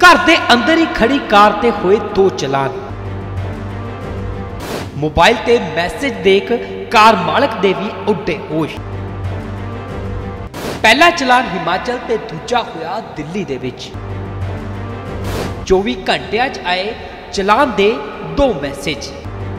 घर के अंदर ही खड़ी कार ते हुए 2 चलान। मोबाइल ते मैसेज देख कार मालक दे भी उड्डे होश। पहला चलान हिमाचल ते दूजा होया दिल्ली दे विच। 24 घंटिया च आए चलान दे 2 मैसेज।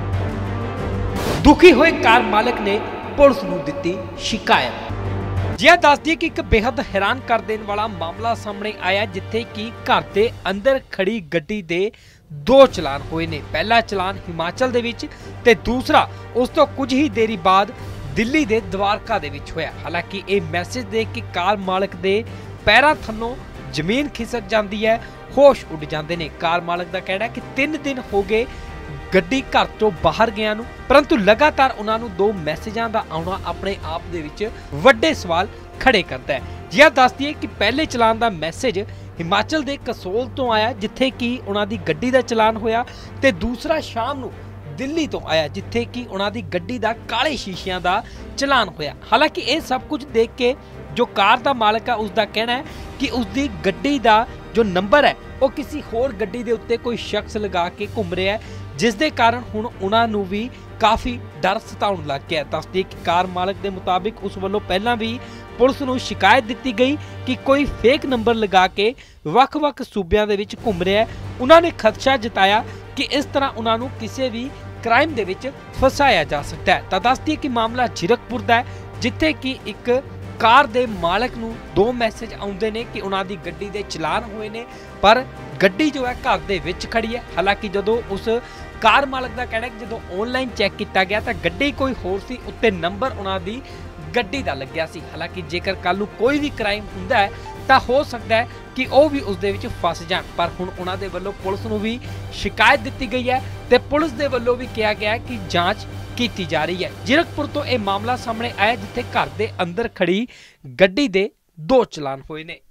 दुखी हुए कार मालक ने पुलिस नूं दित्ती शिकायत। जिया दस दी कि एक बेहद हैरान कर देने वाला मामला सामने आया, जिथे कि घर के अंदर खड़ी गड्डी दे 2 चलान हुए ने। पहला चलान हिमाचल दे विच ते दूसरा उस तो कुछ ही देरी बाद दिल्ली दे द्वारका दे विच होया। हालांकि ये मैसेज देख के कार मालक दे पैरां थल्लों जमीन खिसक जाती है, होश उड़ जाते हैं। कार मालक का कहना है कि 3 दिन हो गए गड्डी घर तो बाहर गया नूं, परंतु लगातार उन्होंने 2 मैसेजां दा आउणा अपने आप दे विच वड्डे सवाल खड़े करता है। जिया दस दिए कि पहले चलान दा मैसेज हिमाचल दे कसोल तो आया, जिथे कि उन्हां दी गड्डी दा चलान होया, ते दूसरा शाम नूं दिल्ली तो आया, जिथे कि उन्हां दी गड्डी दा काले शीशियां दा चलान होया। हालांकि ये सब कुछ देख के जो कार दा मालक है उसका कहना है कि उसकी गड्डी दा जो नंबर है वो किसी होर गड्डी दे उत्ते कोई शख्स लगा के घूम रहा है, जिस दे कारण हुण उन्हां नूं भी काफ़ी डर सताउण लग गया। दसदे कि कार मालक के मुताबिक उस वालों पहलां भी पुलिस नूं शिकायत दी गई कि कोई फेक नंबर लगा के वख-वख सूबियां दे विच घूम रहा है। उन्होंने खदशा जताया कि इस तरह उन्हां नूं किसी भी क्राइम दे विच फसाया जा सकता है। तो दसदे कि मामला जीरकपुर दा है, जिथे कि एक कार दे मालक नूं 2 मैसेज आउंदे ने कि उन्हां दी गड्डी दे चलान होए ने, पर गड्डी जो है घर दे विच खड़ी है। हालांकि जदों उस कार मालक का कहना है कि जदों ऑनलाइन चैक किया गया तो गड्डी कोई होर सी, उत्ते नंबर उन्हां दी गड्डी दा लग्या सी। हालांकि जेकर कल नूं कोई भी क्राइम हुंदा है तो हो सकता है कि वह भी उस दे विच फस जाण, पर हुण उन्हां दे वल्लों पुलिस नूं भी शिकायत दी गई है ते पुलिस दे वल्लों भी कहा गया है कि जांच की जा रही है। जीरकपुर तो यह मामला सामने आया, जिथे घर के अंदर खड़ी गड्डी दे 2 चलान होए ने।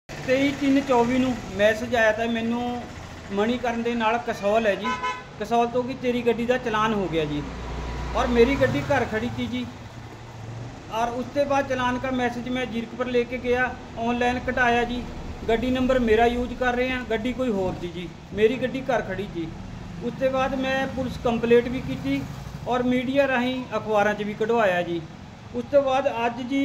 23/3/24 ਨੂੰ मैसेज आया था मैनू मणीकरण ਦੇ ਨਾਲ कसौल है जी, कसौल तो कि तेरी गड्डी का चलान हो गया जी, और मेरी गड्डी घर खड़ी थी जी। और उसके बाद चलान का मैसेज मैं जीरकपुर लेके गया, ऑनलाइन कटाया जी, गड्डी नंबर मेरा यूज कर रहे हैं, गड्डी कोई होर थी जी, मेरी गड्डी घर खड़ी थी। उसके बाद मैं पुलिस कंप्लेंट भी की और मीडिया राही अखबारों भी कढ़वाया जी। उस तो बाद अज जी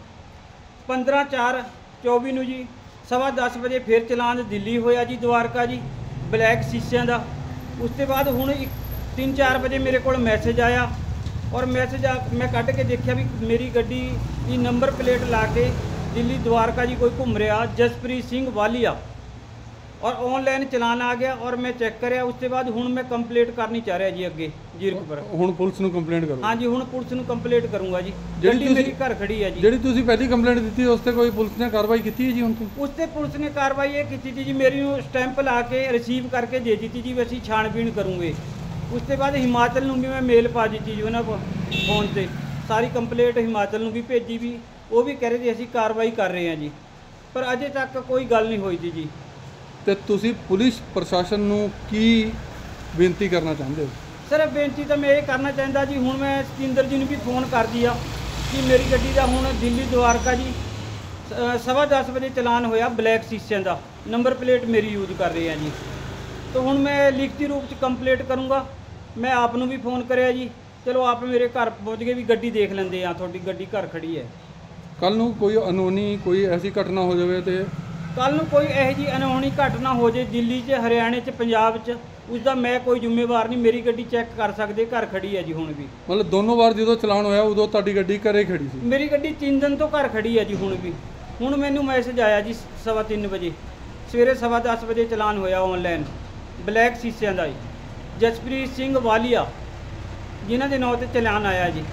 15/4/24 ਨੂੰ जी 10:15 बजे फिर चलान दिल्ली होया जी, द्वारका जी, ब्लैक शीशियां का। उसके बाद हुण 3-4 बजे मेरे को मैसेज आया, और मैसेज मैं कट के देखा भी मेरी गड्डी की नंबर प्लेट ला के दिल्ली द्वारका जी कोई घूम रहा, जसप्रीत सिंह वालिया, और ऑनलाइन चलान आ गया। और मैं चेक कराया, उसके बाद हुण मैं कंप्लेंट करनी चाह रहा जी अगे जीरकपुर। हुण पुलिस नूं कंप्लेंट करो? हाँ जी, हुण पुलिस नूं कंप्लेंट करूँगा जी। गड्डी मेरी घर खड़ी है जी। जिहड़ी तुसीं पहली कंप्लेंट दी उस ते कोई पुलिस ने कार्रवाई की है जी? हुण उस ते पुलिस ने कार्रवाई ये की थी जी, मेरी स्टैंप ला के रिसीव करके दे दी थी जी, असीं छाणबीन करूँगे। उसके बाद हिमाचल नूं भी मैं मेल पा दी जी उन्होंने फोन से, सारी कंप्लेंट हिमाचल नूं भी भेजी भी, वो भी कह रहे थे असीं कार्रवाई कर रहे हैं जी, पर अजे तक कोई गल नहीं हुई थी जी। तो तुसी पुलिस प्रशासन नूं की बेनती करना चाहते हो? सर बेनती तो मैं ये करना चाहता जी, हुण मैं सतिंदर जी ने भी फोन कर दिया कि मेरी गड्डी का हुण दिल्ली द्वारका जी 10:15 बजे चलान होया, ब्लैक शीशियां का, नंबर प्लेट मेरी यूज कर रहे हैं जी। तो हुण मैं लिखती रूप च कंप्लेंट करूँगा। मैं आप नूं भी फोन कराया जी, चलो आप मेरे घर पहुँच गए भी गड्डी देख लेंदे आ, तुहाडी गड्डी घर खड़ी है। कल नूं कोई अनहोनी कोई ऐसी घटना हो जाए तो कल नूं कोई यह जी अनहोनी घटना हो जाए दिल्ली च, हरियाणे च, पंजाब च, उसका मैं कोई जिम्मेवार नहीं। मेरी गड्डी चैक कर सकते, घर खड़ी है जी हुण भी। मतलब दोनों बार जो चलान होया उदों तुहाडी गड्डी घरे खड़ी सी? मेरी गड्डी 3 दिन तो घर खड़ी है जी हुण भी। हुण मैनू मैसेज आया जी 3:15 बजे, सवेरे 10:15 बजे चलान होया ऑनलाइन, ब्लैक शीशियां का, जसप्रीत सिंह वालिया जिन्हां दे नाम ते चलान आया जी।